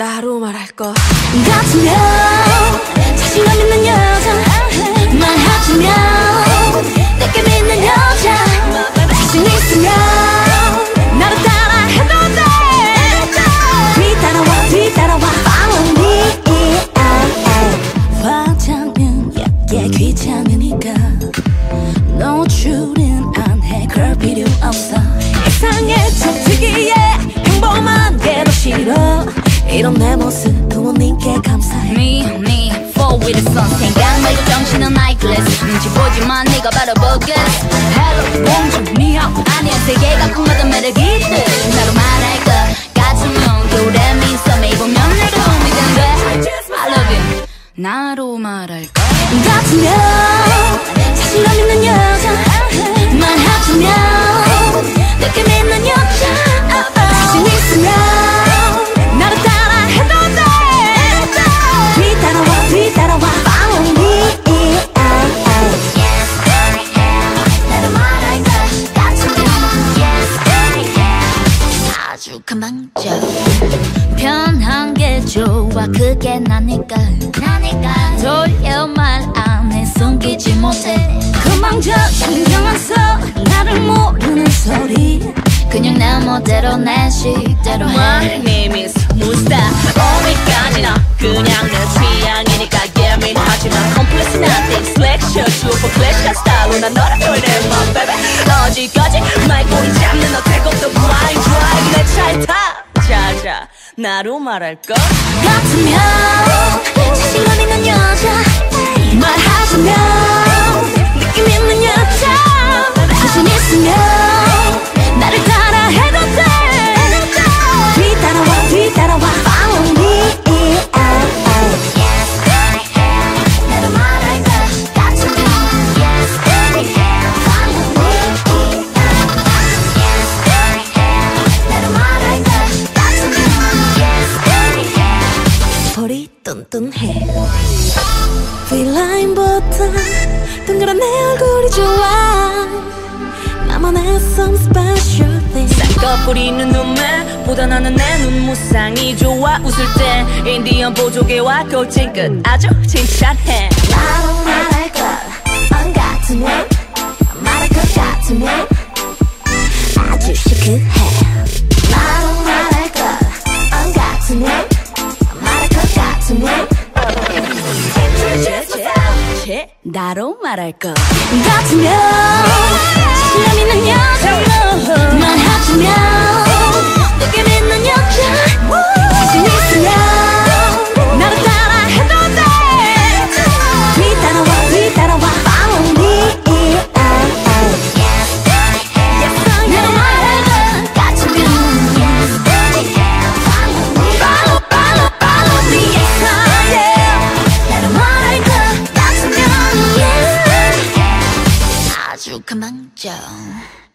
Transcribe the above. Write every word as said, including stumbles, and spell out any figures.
나로 말할 것 같으면 자신감 있는 여자 말하자면 내게 믿는 여자 자신 있으면 나를 따라 해도 돼 뒤따라와 뒤따라와 Follow me 화장은 얇게 귀찮으니까 노출은 안 해 그럴 필요 없어 이상해 참 특이해 평범한 게 더 싫어 이런 내 모습 부모님께 감사해 Me, me, fall with the sun 생각 말고 정신은 eyeless 눈치 보지만 네가 바로 bogus Hello, bonjour, ni hao 아니야 세계가 꿈마다 매력이 있듯 나로 말할 것 같으면 겨울에 미소 매보면 내가 도움이 된대 I love you 나로 말할 것 같으면 자신감 있는 여자 말하자면 내게 믿는 여자 자신 있으면 나를 따라 해도 돼 뒤따라와 뒤따라와 Follow me 나를 말할 것 같으면 아주 가망져 편한 게 좋아 그게 나니까 나니까 돌려 말 안 해 숨기지 못해 그망저 신경 안 써 나를 모르는 소리 그냥 내 멋대로 내 식대로 해 My name is 무스타 어디까지나 그냥 내 취향이니까 예민하지만 컴플렉스 nothing 슬랙셔 슈퍼 클래식 스타일로 난 너를 표현해 my baby 어디까지 말꼬리 잡는 너 태국도 blind drive 내 차에 타 자자 나로 말할 것 같으면 자신감 있는 여자 말하자면 느낌 있는 여자 자신 있으면 나를 따라 해도 돼 뒤따라와 뒤따라와 Follow me 나를 말할 것 같으면 Follow me 나를 말할 것 같으면 볼이 뚠뚠해 V라인보다 동그란 내 얼굴이 좋아 나만의 some special thing 싹꺼뿌리는 눈매 보다 나는 내 눈무쌍이 좋아 웃을 때 인디언 보조개와 골칫끝 아주 칭찬해 나로 말할 것안 같으면 말할 것 같으면 아주 시크해 나로 말할 것안 같으면 말할 것 같으면 나로 말할 것 같으면 자신감 있는 여자 말하자면 내게 믿는 여자 자신 있으면 나를 따라 해도 돼 뒤따라와 뒤따라와 Follow me 나로 말할 것 같으면 Follow me Follow follow follow me 나로 말할 것 같으면 아주 가망져